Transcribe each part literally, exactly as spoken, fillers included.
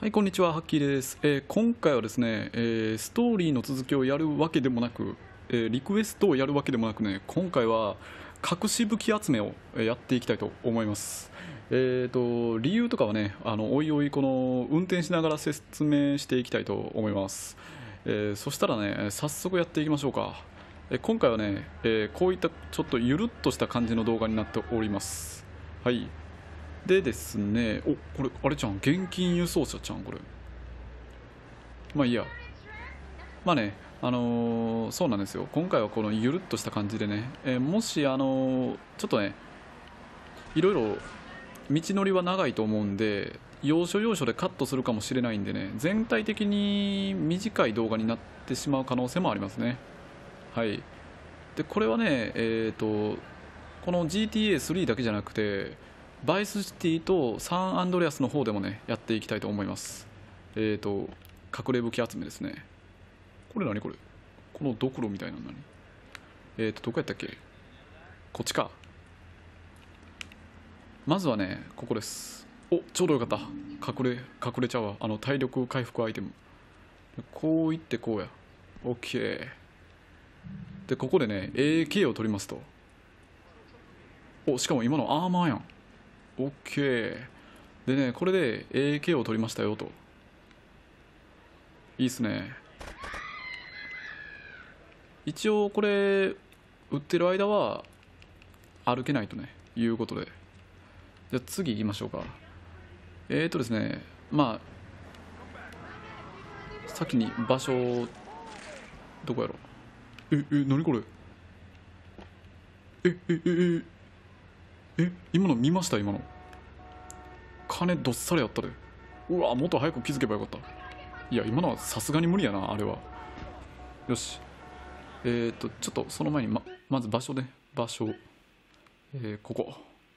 はい、こんにちは、ハッキーです。えー今回はですね、えーストーリーの続きをやるわけでもなく、えーリクエストをやるわけでもなくね、今回は隠し武器集めをえーやっていきたいと思います。えーと、理由とかはね、あのおいおいこの運転しながら説明していきたいと思います。えーそしたらね、早速やっていきましょうか。えー今回はね、えーこういったちょっとゆるっとした感じの動画になっております。はい。でですね、お、これ、あれちゃん、現金輸送車ちゃん、これ。まあいいや。まあね、あのーそうなんですよ。今回はこのゆるっとした感じでね、えーもし、あのーちょっとね、いろいろ道のりは長いと思うんで、要所要所でカットするかもしれないんでね、全体的に短い動画になってしまう可能性もありますね。はい。で、これはね、えっと、この ジーティーエースリー だけじゃなくて、バイスシティとサンアンドレアスの方でもね、やっていきたいと思います。えっと、隠れ武器集めですね。これ何これ、このドクロみたいなの何、えっと、どこやったっけ、こっちか。まずはね、ここです。お、ちょうどよかった。隠れ、隠れちゃうわ。あの、体力回復アイテム。こういってこうや。オッケー。で、ここでね、エーケー を取りますと。お、しかも今のアーマーやん。オッケー。でね、これで エーケー を取りましたよと。いいっすね。一応これ、売ってる間は歩けないとね、いうことで。じゃあ次行きましょうか。えーとですね、まあ、先に場所、どこやろ。え、え、何これ。え、え、え、え、え、今の見ました今の。金どっさりあったで。うわ、もっと早く気づけばよかった。いや、今のはさすがに無理やな、あれは。よし。えーと、ちょっとその前にま、まず場所ね。場所。えーここ。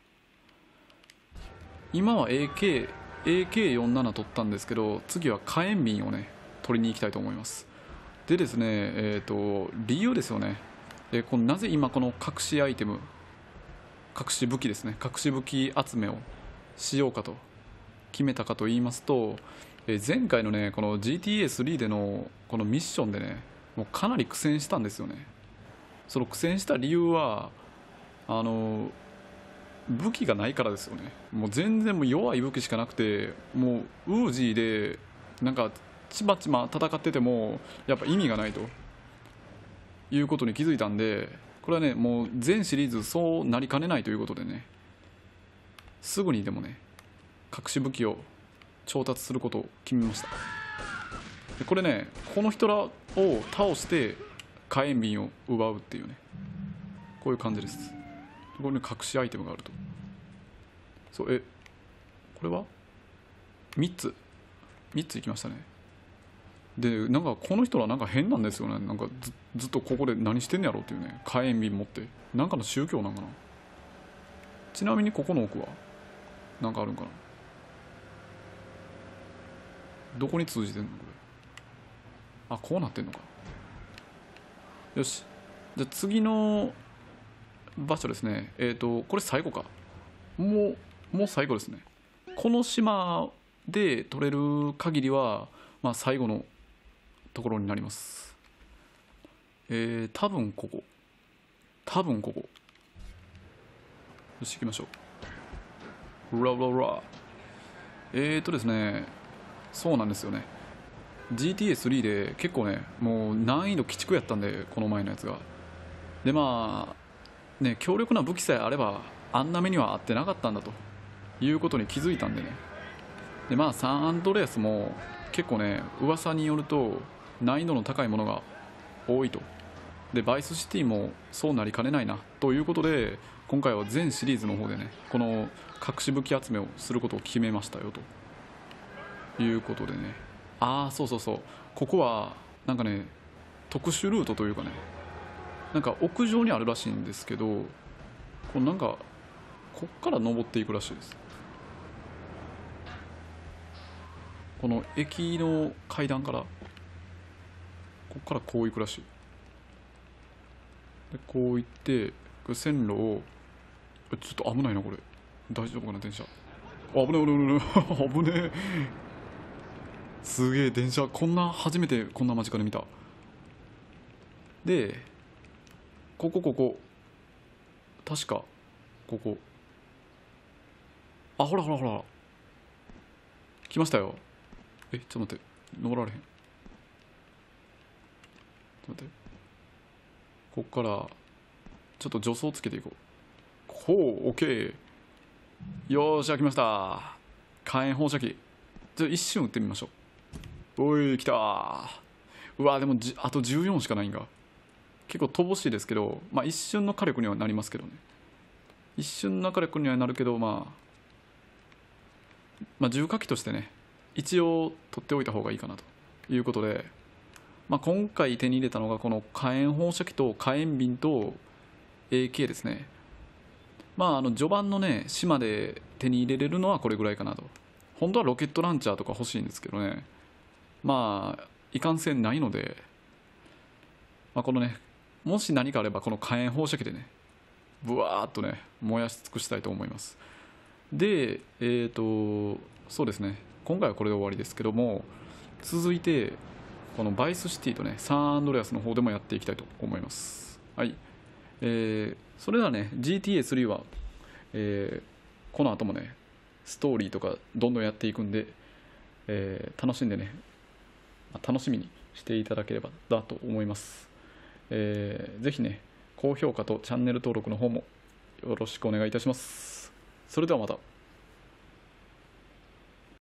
今は エーケー、エーケーよんじゅうなな 取ったんですけど、次は火炎瓶をね、取りに行きたいと思います。でですね、えっ、と、理由ですよね。えーこのなぜ今この隠しアイテム、隠し武器ですね、隠し武器集めをしようかと決めたかと言いますと、えー前回のね、この ジーティーエースリー でのこのミッションでね、もうかなり苦戦したんですよね。その苦戦した理由は、あの武器がないからですよね。もう全然もう弱い武器しかなくて、もうウージーでなんかちまちま戦っててもやっぱ意味がないということに気づいたんで、これはね、もう全シリーズそうなりかねないということでね、すぐにでもね、隠し武器を調達することを決めました。でこれね、この人らを倒して火炎瓶を奪うっていうね、こういう感じです。ここに隠しアイテムがあると。そう、え、これはみっつ、みっついきましたね。で、なんかこの人らなんか変なんですよね。なんかずずっとここで何してんやろうっていうね、火炎瓶持って。なんかの宗教なんかな。ちなみにここの奥はなんかあるんかな。どこに通じてんのこれ。あ、こうなってんのか。よし。じゃあ次の場所ですね。えっ、ー、と、これ最後か。もう、もう最後ですね。この島で取れる限りは、まあ最後のところになります。えー、多分ここ。多分ここ。よし、行きましょう。ラララ。えーとですね、そうなんですよね。ジーティーエースリー で結構ね、もう難易度鬼畜やったんで、この前のやつが。で、まあ、ね、強力な武器さえあれば、あんな目には合ってなかったんだということに気づいたんでね。で、まあ、サンアンドレアスも結構ね、噂によると難易度の高いものが多いと。で、バイスシティもそうなりかねないなということで、今回は全シリーズの方でね、この隠し武器集めをすることを決めましたよということでね。ああ、そうそうそう、ここはなんかね、特殊ルートというかね、なんか屋上にあるらしいんですけど、こうなんかこっから登っていくらしいです。この駅の階段からこっからこう行くらしい。でこう行ってこれ線路を、ちょっと危ないなこれ。大丈夫かな電車。あ、危ない危ない危ない危ねえ。 すげえ電車こんな初めてこんな間近で見た。でここここ確かここ、あほらほらほら来ましたよ。えちょっと待って、登られへん。ちょっと待って、こっからちょっと助走つけていこう。ほう、オッケー。よーし、開きました。火炎放射器。じゃあ一瞬撃ってみましょう。おい、来たー。うわでもじあとじゅうよんしかないんが。結構乏しいですけど、まあ一瞬の火力にはなりますけどね。一瞬の火力にはなるけど、まあ、まあ重火器としてね、一応取っておいた方がいいかなということで、まあ、今回手に入れたのがこの火炎放射器と火炎瓶と エーケー ですね。まああの序盤のね島で手に入れれるのはこれぐらいかなと。本当はロケットランチャーとか欲しいんですけどね、まあいかんせんないので、まあ、このねもし何かあればこの火炎放射器でねブワーっとね燃やし尽くしたいと思います。でえっ、ー、とそうですね、今回はこれで終わりですけども、続いてこのバイスシティとねサンアンドレアスの方でもやっていきたいと思います。はい、えー、それではね ジーティーエースリー は、えー、この後もねストーリーとかどんどんやっていくんで、えー、楽しんでね、まあ、楽しみにしていただければだと思います。えー、ぜひね高評価とチャンネル登録の方もよろしくお願いいたします。それではまた。